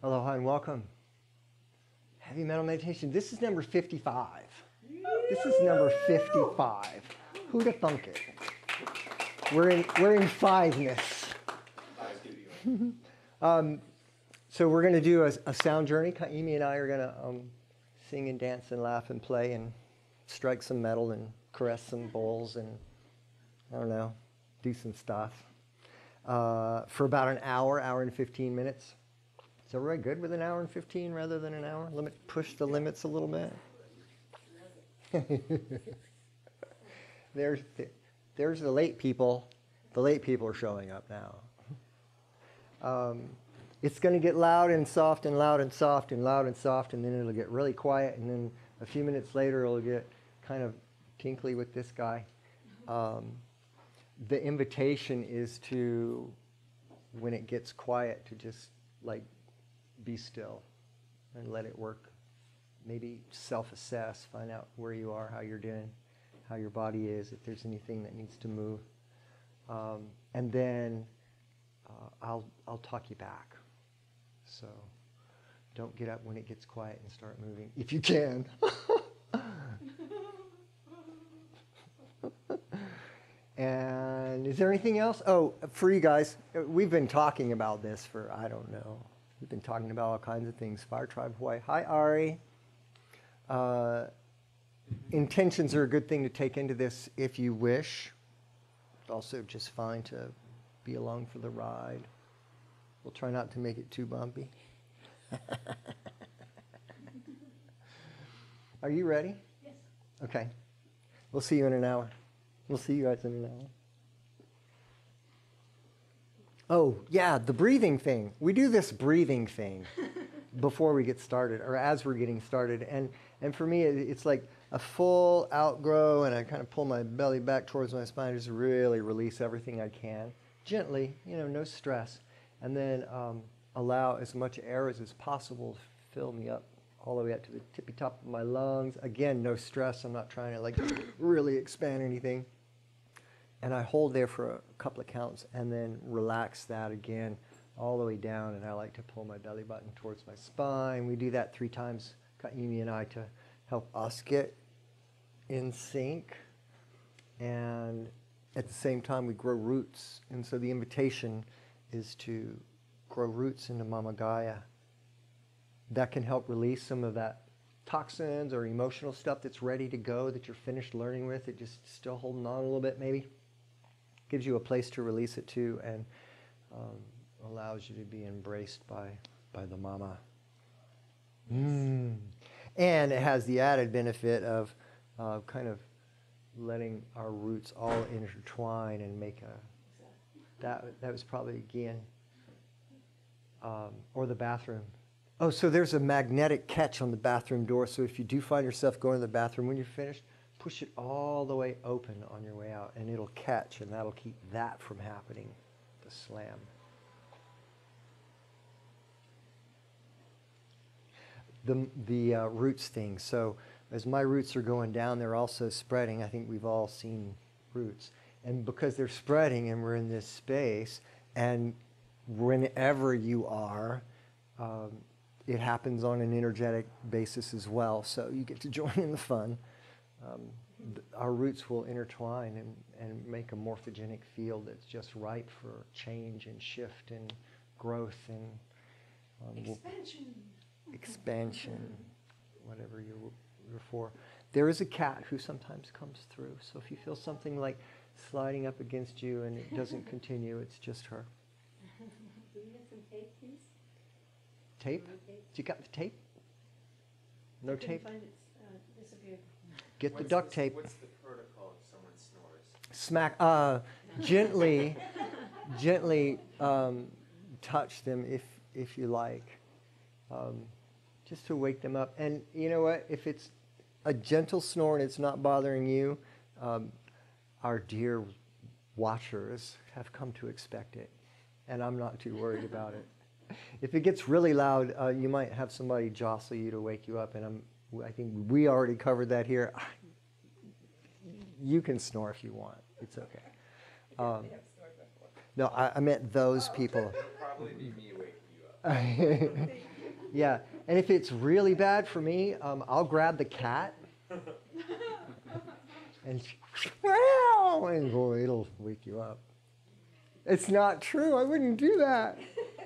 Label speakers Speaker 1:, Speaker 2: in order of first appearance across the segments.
Speaker 1: Aloha and welcome. Heavy Metal Meditation. This is number 55. This is number 55. Who'd have thunk it? We're in fiveness. So we're going to do a sound journey. Kaimi and I are going to sing and dance and laugh and play and strike some metal and caress some bowls and, I don't know, do some stuff for about an hour and 15 minutes. Is everybody good with an hour and 15 rather than an hour? Push the limits a little bit. There's the late people. The late people are showing up now. It's going to get loud and soft and loud and soft and loud and soft, and then it'll get really quiet, and then a few minutes later it'll get kind of tinkly with this guy. The invitation is to, when it gets quiet, to just like be still and let it work. Maybe self-assess, find out where you are, how you're doing, how your body is, if there's anything that needs to move. And then I'll talk you back. So don't get up when it gets quiet and start moving, if you can. And is there anything else? Oh, for you guys, we've been talking about this for, I don't know. We've been talking about all kinds of things. Fire Tribe Hawaii. Hi, Ari. Intentions are a good thing to take into this if you wish. It's also just fine to be along for the ride. We'll try not to make it too bumpy. Are you ready?
Speaker 2: Yes.
Speaker 1: Okay. We'll see you in an hour. We'll see you guys in an hour. Oh, yeah, the breathing thing. We do this breathing thing before we get started, or as we're getting started. And for me, it's like a full outgrow, and I kind of pull my belly back towards my spine, just really release everything I can. Gently, no stress. And then allow as much air as is possible to fill me up all the way up to the tippy top of my lungs. Again, no stress. I'm not trying to really expand anything. And I hold there for a couple of counts and then relax that again all the way down. And I like to pull my belly button towards my spine. We do that 3 times, Kaimi and I, to help us get in sync. And at the same time, we grow roots. And so the invitation is to grow roots into Mama Gaia. That can help release some of that toxins or emotional stuff that's ready to go, that you're finished learning with, it just still holding on a little bit maybe. Gives you a place to release it to, and allows you to be embraced by the Mama. And it has the added benefit of kind of letting our roots all intertwine and make that was probably again, or the bathroom. Oh, so there's a magnetic catch on the bathroom door, so if you do find yourself going to the bathroom when you're finished, push it all the way open on your way out, and it'll catch, and that'll keep that from happening, the slam. The roots thing. So as my roots are going down, they're also spreading. I think we've all seen roots. And because they're spreading and we're in this space, and whenever you are, it happens on an energetic basis as well. So you get to join in the fun. Our roots will intertwine and make a morphogenic field that's just ripe for change and shift and growth and expansion, whatever you're for. There is a cat who sometimes comes through, so if you feel something like sliding up against you and it doesn't continue, it's just her.
Speaker 2: Do you have some tape, please?
Speaker 1: Tape? You got the tape? No tape?
Speaker 2: I couldn't find it. Disappeared.
Speaker 1: Get the duct tape.
Speaker 3: What's the protocol if someone snores?
Speaker 1: Smack, gently touch them if you like, just to wake them up. And you know what? If it's a gentle snore and it's not bothering you, our dear watchers have come to expect it, and I'm not too worried about it. If it gets really loud, you might have somebody jostle you to wake you up, and I think we already covered that here. You can snore if you want. It's okay. No, I meant those people.
Speaker 3: It'll probably be me waking you up.
Speaker 1: Yeah, and if it's really bad for me, I'll grab the cat and go, it'll wake you up. It's not true. I wouldn't do that.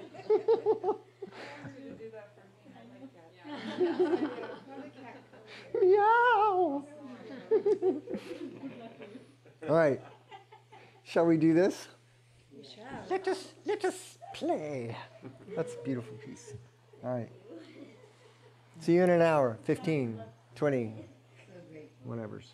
Speaker 1: Meow. All right. Shall we do this?
Speaker 2: We shall.
Speaker 1: Let us play. That's a beautiful piece. All right. See you in an hour, 15, 20, whatever's.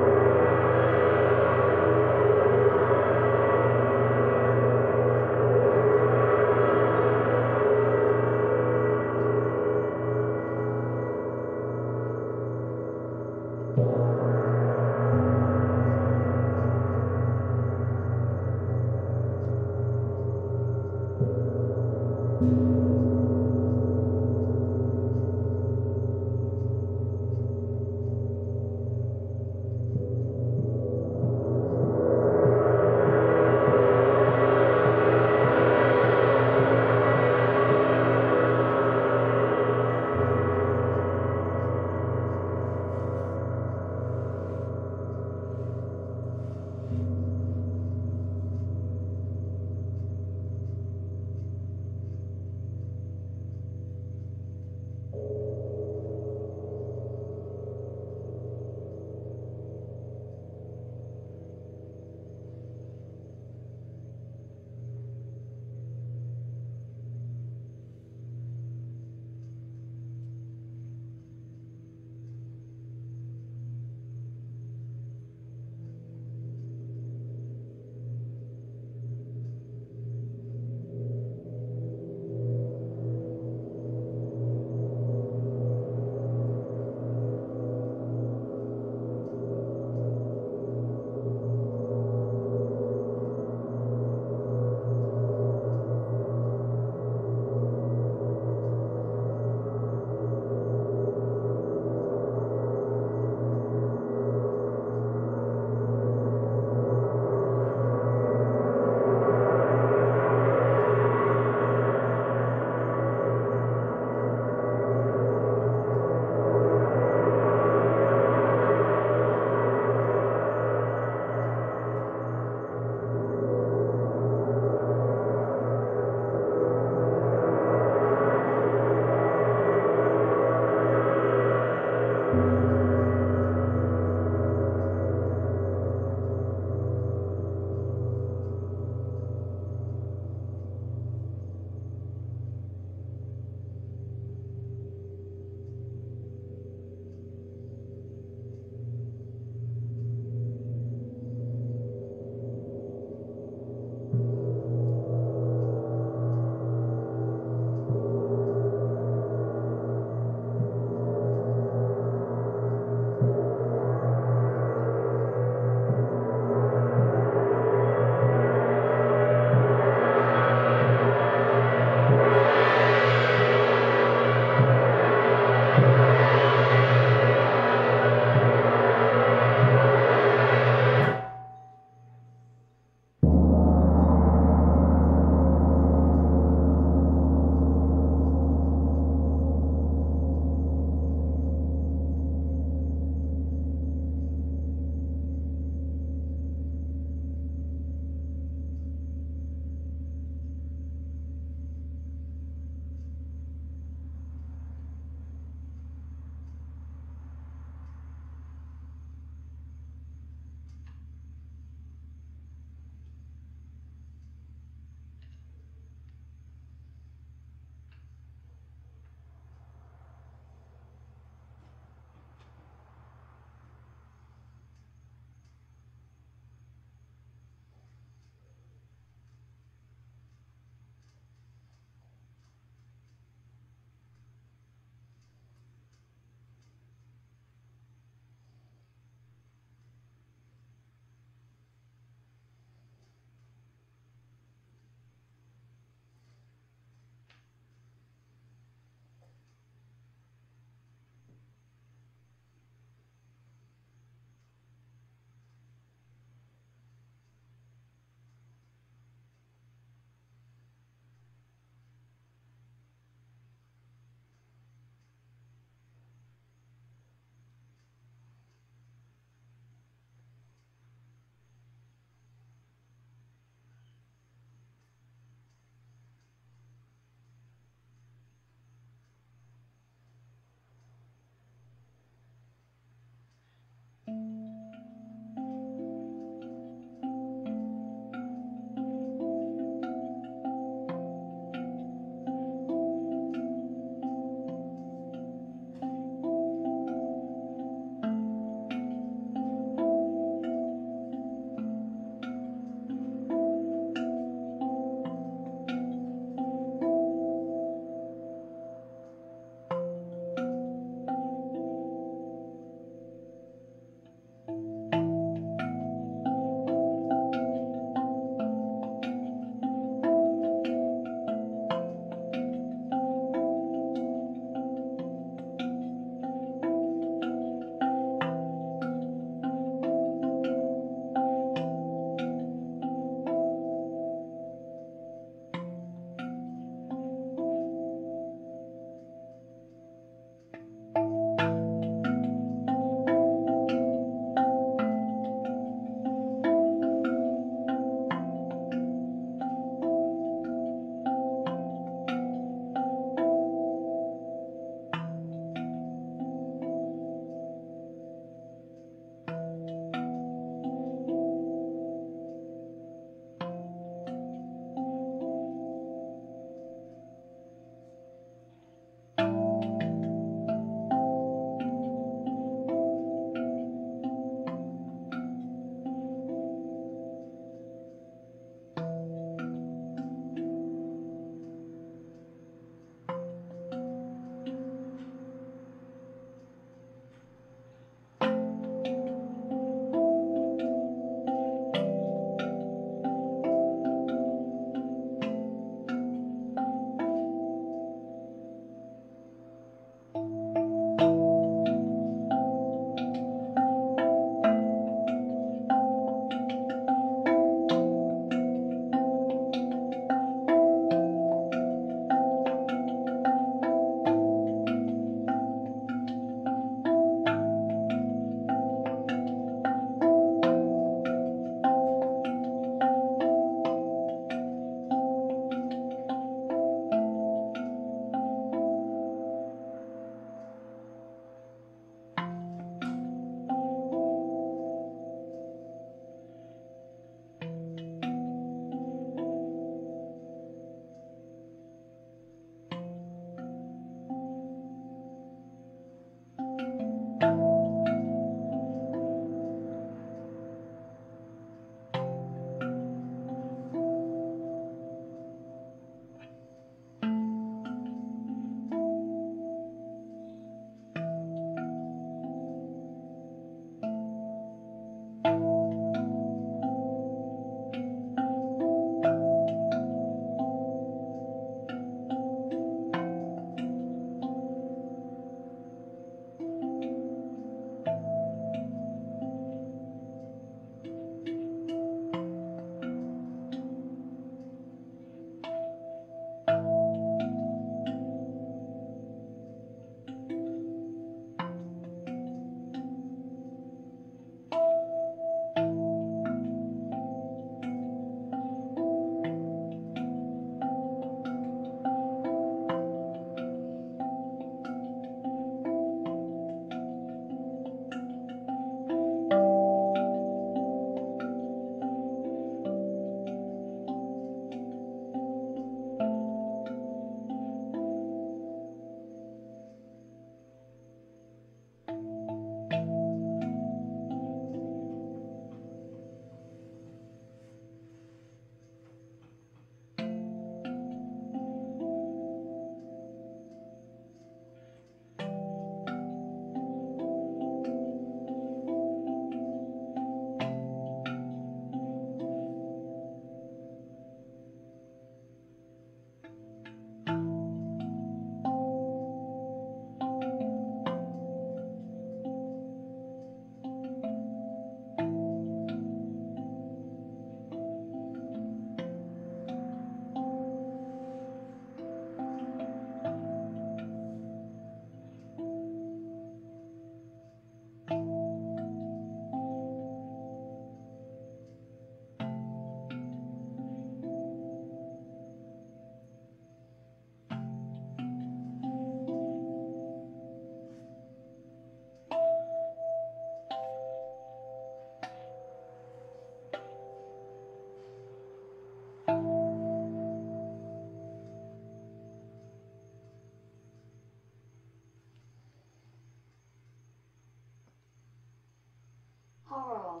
Speaker 2: Horror.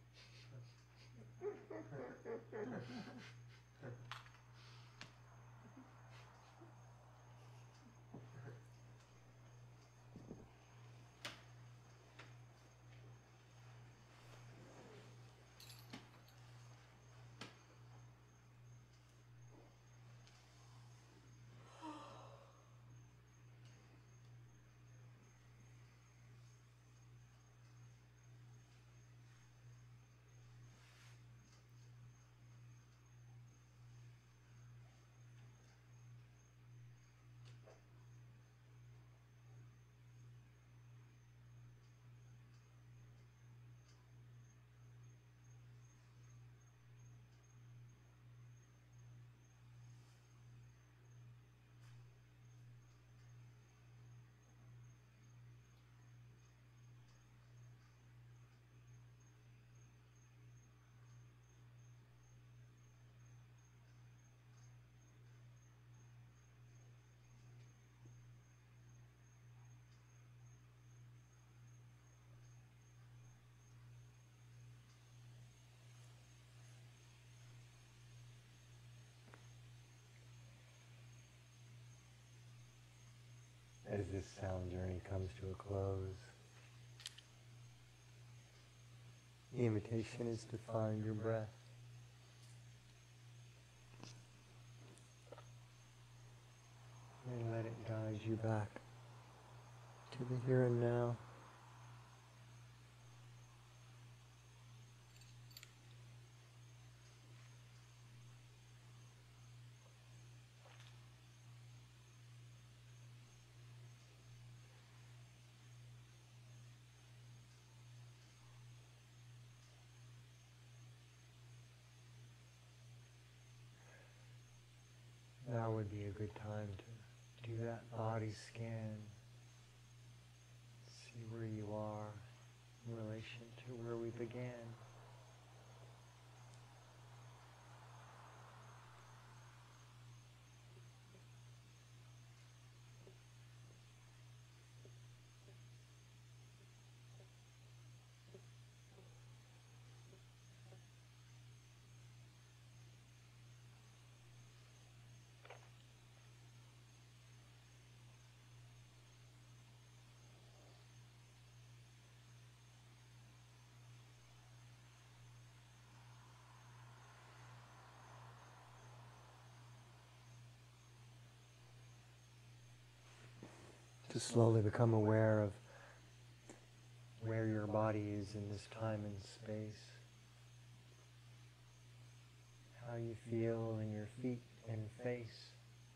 Speaker 1: As this sound journey comes to a close, the invitation is to find your breath. And let it guide you back to the here and now. Now would be a good time to do that body scan. See where you are in relation to where we began. To slowly become aware of where your body is in this time and space. How you feel in your feet and face.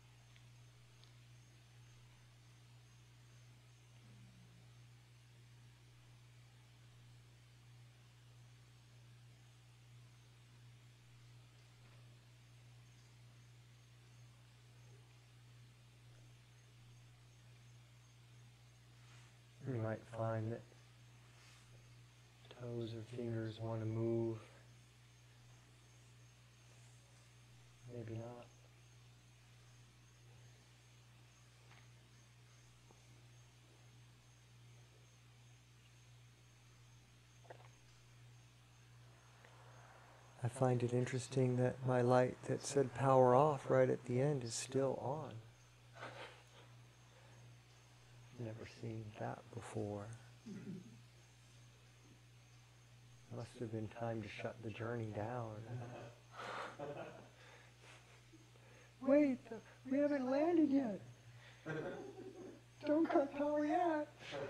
Speaker 1: You might find that toes or fingers want to move. Maybe not. I find it interesting that my light that said power off right at the end is still on. Never seen that before. Must have been time to shut the journey down. Wait, we haven't landed yet. Don't cut power yet.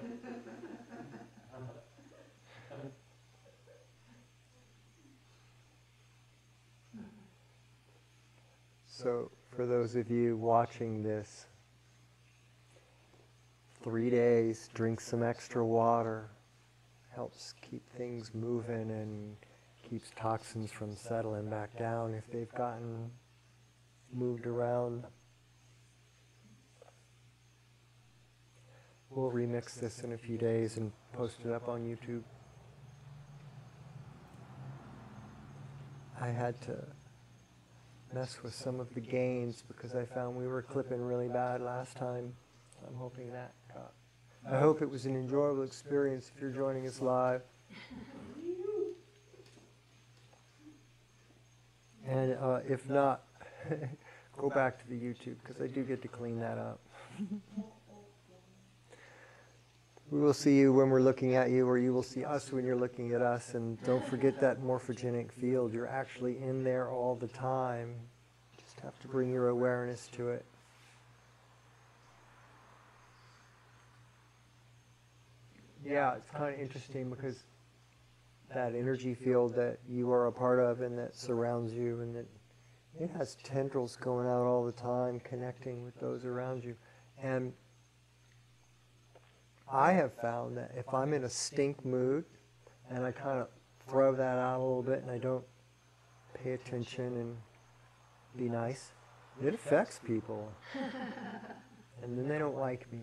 Speaker 1: So, for those of you watching this, 3 days, drink some extra water. Helps keep things moving and keeps toxins from settling back down if they've gotten moved around. We'll remix this in a few days and post it up on YouTube. I had to mess with some of the gains because I found we were clipping really bad last time. I'm hoping that got. I hope it was an enjoyable experience if you're joining us live. And if not, go back to the YouTube, because I do get to clean that up. We will see you when we're looking at you, or you will see us when you're looking at us. And don't forget that morphogenic field. You're actually in there all the time. Just have to bring your awareness to it. Yeah, it's kind of interesting because that energy field that you are a part of and that surrounds you, and that it has tendrils going out all the time, connecting with those around you. And I have found that if I'm in a stink mood and I kind of throw that out a little bit and I don't pay attention and be nice, it affects people. And then they don't like me.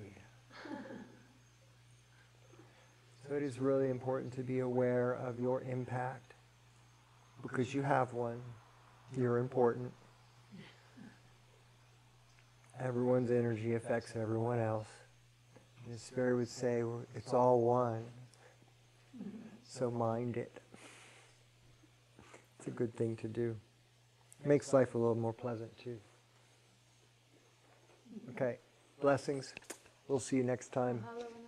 Speaker 1: So it is really important to be aware of your impact, because you have one. You're important. Everyone's energy affects everyone else. The Spirit would say, it's all one. So mind it. It's a good thing to do. Makes life a little more pleasant too. Okay, blessings. We'll see you next time.